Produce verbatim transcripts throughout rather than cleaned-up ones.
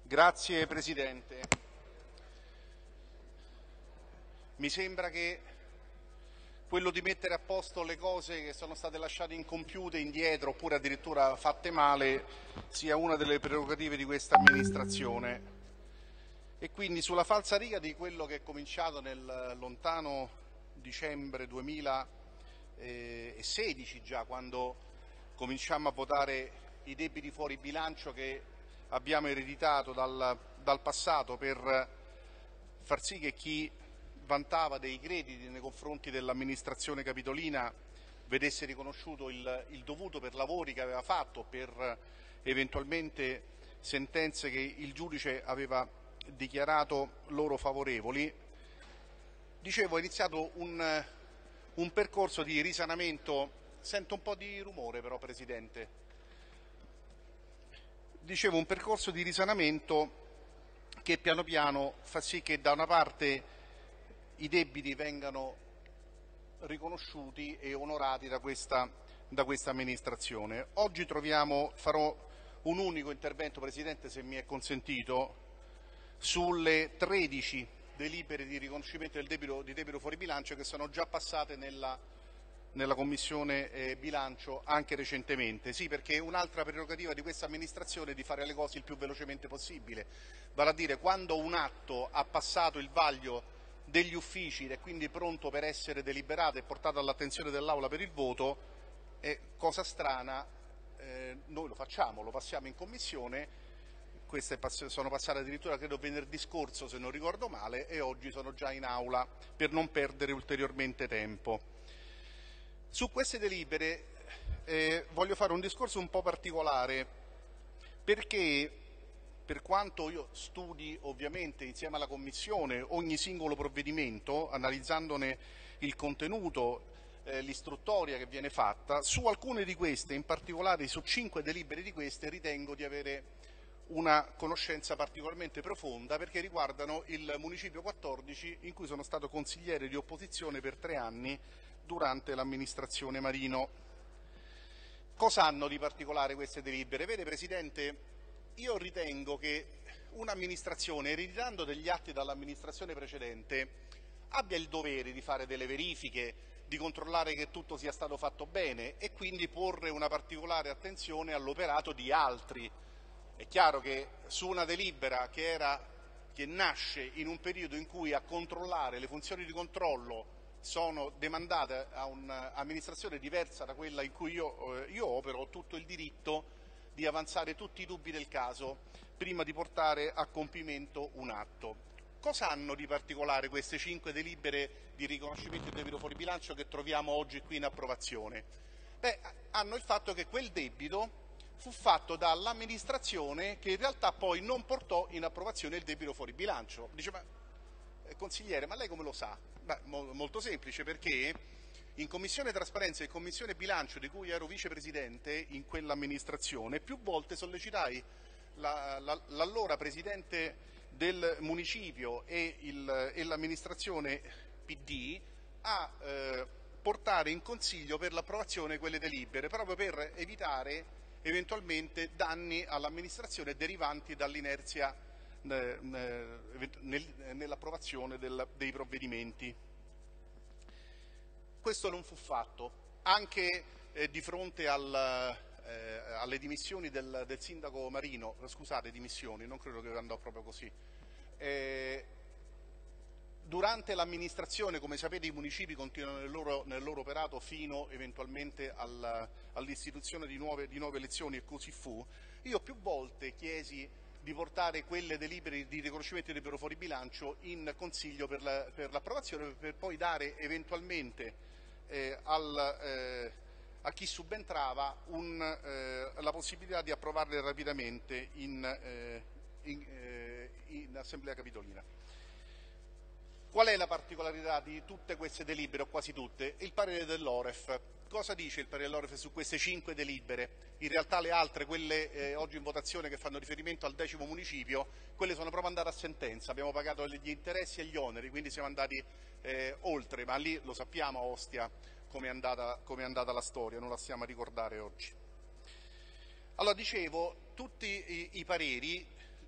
Grazie Presidente. Mi sembra che quello di mettere a posto le cose che sono state lasciate incompiute, indietro oppure addirittura fatte male sia una delle prerogative di questa amministrazione. E quindi sulla falsariga di quello che è cominciato nel lontano dicembre duemilasedici già, quando cominciamo a votare i debiti fuori bilancio che abbiamo ereditato dal, dal passato per far sì che chi vantava dei crediti nei confronti dell'amministrazione capitolina vedesse riconosciuto il, il dovuto per lavori che aveva fatto, per eventualmente sentenze che il giudice aveva dichiarato loro favorevoli. Dicevo, è iniziato un, un percorso di risanamento. Sento un po' di rumore però, Presidente. Dicevo, un percorso di risanamento che piano piano fa sì che da una parte i debiti vengano riconosciuti e onorati da questa, da questa amministrazione. Oggi troviamo, farò un unico intervento, Presidente, se mi è consentito, sulle tredici delibere di riconoscimento del debito, di debito fuori bilancio che sono già passate nella nella Commissione eh, bilancio anche recentemente. Sì, perché un'altra prerogativa di questa amministrazione è di fare le cose il più velocemente possibile, vale a dire quando un atto ha passato il vaglio degli uffici ed è quindi pronto per essere deliberato e portato all'attenzione dell'Aula per il voto, è cosa strana, eh, noi lo facciamo, lo passiamo in Commissione. Queste sono passate addirittura credo venerdì scorso se non ricordo male e oggi sono già in Aula per non perdere ulteriormente tempo. Su queste delibere eh, voglio fare un discorso un po' particolare, perché per quanto io studi ovviamente insieme alla Commissione ogni singolo provvedimento, analizzandone il contenuto, eh, l'istruttoria che viene fatta, su alcune di queste, in particolare su cinque delibere di queste, ritengo di avere una conoscenza particolarmente profonda, perché riguardano il Municipio quattordici, in cui sono stato consigliere di opposizione per tre anni durante l'amministrazione Marino. Cosa hanno di particolare queste delibere? Vede Presidente, io ritengo che un'amministrazione, ereditando degli atti dall'amministrazione precedente, abbia il dovere di fare delle verifiche, di controllare che tutto sia stato fatto bene e quindi porre una particolare attenzione all'operato di altri. È chiaro che su una delibera che, era, che nasce in un periodo in cui a controllare le funzioni di controllo sono demandate a un'amministrazione diversa da quella in cui io, eh, io opero, ho tutto il diritto di avanzare tutti i dubbi del caso prima di portare a compimento un atto. Cosa hanno di particolare queste cinque delibere di riconoscimento del debito fuori bilancio che troviamo oggi qui in approvazione? Beh, hanno il fatto che quel debito fu fatto dall'amministrazione che in realtà poi non portò in approvazione il debito fuori bilancio. Dice, ma eh, consigliere, ma lei come lo sa? Beh, mo molto semplice, perché in Commissione Trasparenza e Commissione Bilancio, di cui ero vicepresidente in quell'amministrazione, più volte sollecitai l'allora la, la, Presidente del Municipio e, e l'amministrazione P D a eh, portare in Consiglio per l'approvazione di quelle delibere, proprio per evitare eventualmente danni all'amministrazione derivanti dall'inerzia nell'approvazione dei provvedimenti. Questo non fu fatto, anche eh, di fronte al, eh, alle dimissioni del, del sindaco Marino, scusate, dimissioni, non credo che andò proprio così. Eh, durante l'amministrazione, come sapete, i municipi continuano nel loro, nel loro operato fino eventualmente al, all'istituzione di nuove, di nuove elezioni, e così fu. Io più volte chiesi di portare quelle delibere di riconoscimento del debito fuori bilancio in Consiglio per, la, per l'approvazione, per poi dare eventualmente eh, al, eh, a chi subentrava un, eh, la possibilità di approvarle rapidamente in, eh, in, eh, in Assemblea Capitolina. Qual è la particolarità di tutte queste delibere, o quasi tutte? Il parere dell'O R E F. Cosa dice il parere dell'O R E F su queste cinque delibere? In realtà le altre, quelle eh, oggi in votazione che fanno riferimento al decimo municipio, quelle sono proprio andate a sentenza, abbiamo pagato gli interessi e gli oneri, quindi siamo andati eh, oltre, ma lì lo sappiamo a Ostia come è andata, come è andata la storia, non la stiamo a ricordare oggi. Allora, dicevo, tutti i, i pareri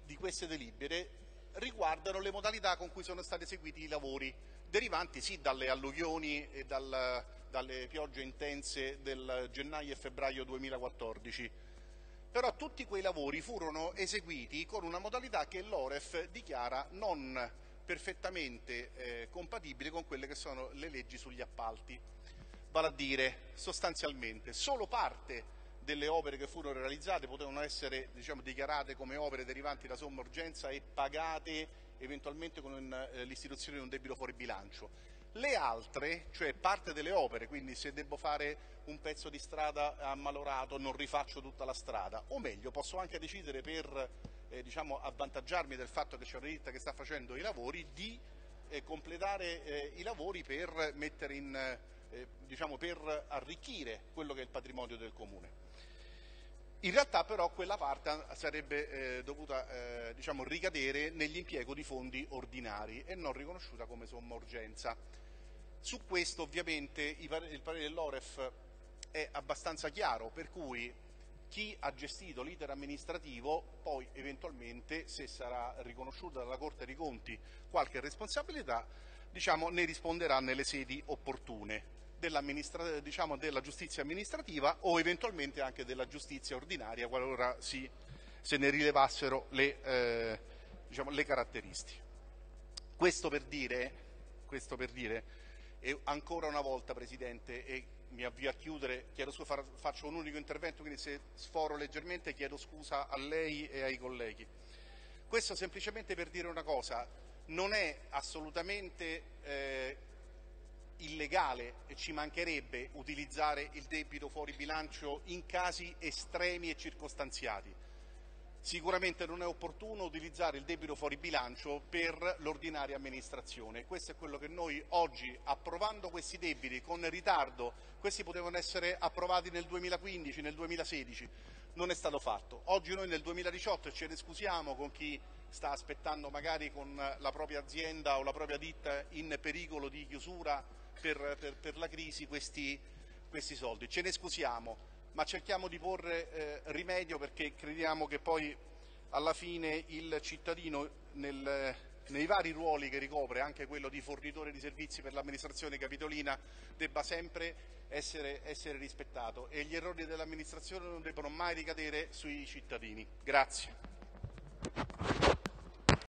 di queste delibere riguardano le modalità con cui sono stati eseguiti i lavori, derivanti sì dalle alluvioni e dal, dalle piogge intense del gennaio e febbraio duemilaquattordici. Però tutti quei lavori furono eseguiti con una modalità che l'O R E F dichiara non perfettamente eh, compatibile con quelle che sono le leggi sugli appalti. Vale a dire, sostanzialmente, solo parte delle opere che furono realizzate potevano essere, diciamo, dichiarate come opere derivanti da somma urgenza e pagate eventualmente con eh, l'istituzione di un debito fuori bilancio. Le altre, cioè parte delle opere, quindi se devo fare un pezzo di strada ammalorato non rifaccio tutta la strada, o meglio posso anche decidere per eh, diciamo, avvantaggiarmi del fatto che c'è una ditta che sta facendo i lavori di eh, completare eh, i lavori per mettere in eh, diciamo, per arricchire quello che è il patrimonio del comune. In realtà però quella parte sarebbe eh, dovuta eh, diciamo, ricadere nell'impiego di fondi ordinari e non riconosciuta come somma urgenza. Su questo ovviamente il parere dell'O R E F è abbastanza chiaro, per cui chi ha gestito l'iter amministrativo poi eventualmente, se sarà riconosciuta dalla Corte dei Conti qualche responsabilità, diciamo, ne risponderà nelle sedi opportune diciamo, della giustizia amministrativa o eventualmente anche della giustizia ordinaria qualora si, se ne rilevassero le, eh, diciamo, le caratteristiche. Questo per dire, questo per dire e ancora una volta, Presidente, e mi avvio a chiudere, chiedo scusa, faccio un unico intervento, quindi se sforo leggermente chiedo scusa a lei e ai colleghi. Questo semplicemente per dire una cosa, non è assolutamente eh, illegale, e ci mancherebbe, utilizzare il debito fuori bilancio in casi estremi e circostanziati. Sicuramente non è opportuno utilizzare il debito fuori bilancio per l'ordinaria amministrazione. Questo è quello che noi oggi, approvando questi debiti con ritardo, questi potevano essere approvati nel duemilaquindici, nel duemilasedici, non è stato fatto. Oggi noi nel duemiladiciotto ce ne scusiamo con chi sta aspettando magari con la propria azienda o la propria ditta in pericolo di chiusura per, per, per la crisi questi, questi soldi. Ce ne scusiamo, ma cerchiamo di porre eh, rimedio, perché crediamo che poi alla fine il cittadino nel, nei vari ruoli che ricopre, anche quello di fornitore di servizi per l'amministrazione capitolina, debba sempre essere, essere rispettato e gli errori dell'amministrazione non debbono mai ricadere sui cittadini. Grazie.